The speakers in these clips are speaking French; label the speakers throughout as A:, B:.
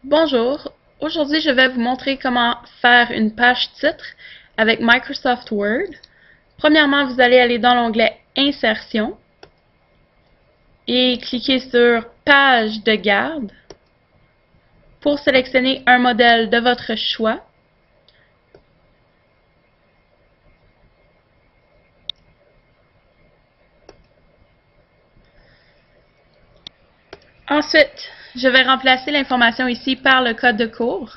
A: Bonjour, aujourd'hui je vais vous montrer comment faire une page titre avec Microsoft Word. Premièrement, vous allez aller dans l'onglet Insertion et cliquer sur Page de garde pour sélectionner un modèle de votre choix. Ensuite, je vais remplacer l'information ici par le code de cours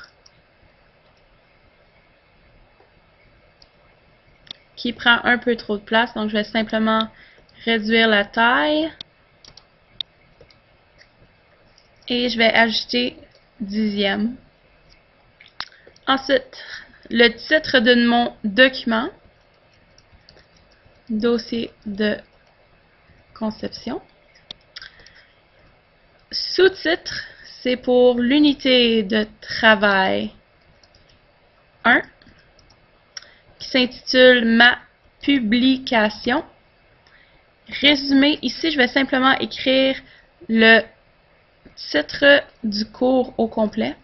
A: qui prend un peu trop de place, donc je vais simplement réduire la taille et je vais ajouter dixième. Ensuite, le titre de mon document, dossier de conception. Sous-titre, c'est pour l'unité de travail 1, qui s'intitule Ma publication. Résumé, ici, je vais simplement écrire le titre du cours au complet.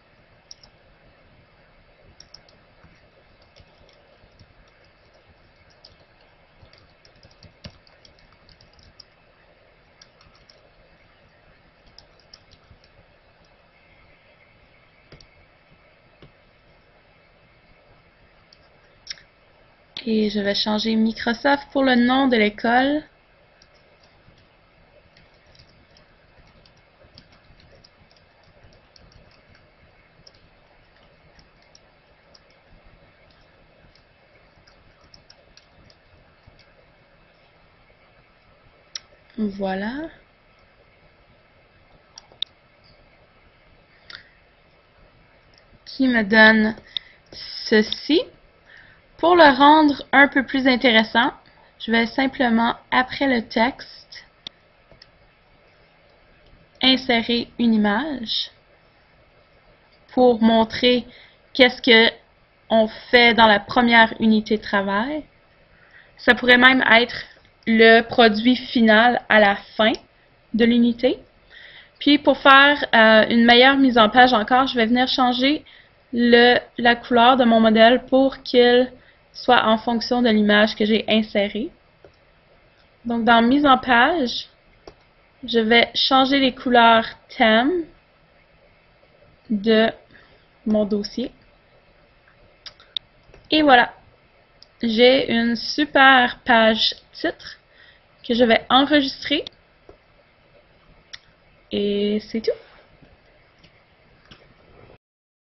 A: Et je vais changer Microsoft pour le nom de l'école. Voilà. Qui me donne ceci. Pour le rendre un peu plus intéressant, je vais simplement, après le texte, insérer une image pour montrer qu'est-ce qu'on fait dans la première unité de travail. Ça pourrait même être le produit final à la fin de l'unité. Puis pour faire une meilleure mise en page encore, je vais venir changer la couleur de mon modèle pour qu'il soit en fonction de l'image que j'ai insérée. Donc dans mise en page, je vais changer les couleurs thème de mon dossier. Et voilà, j'ai une super page titre que je vais enregistrer. Et c'est tout.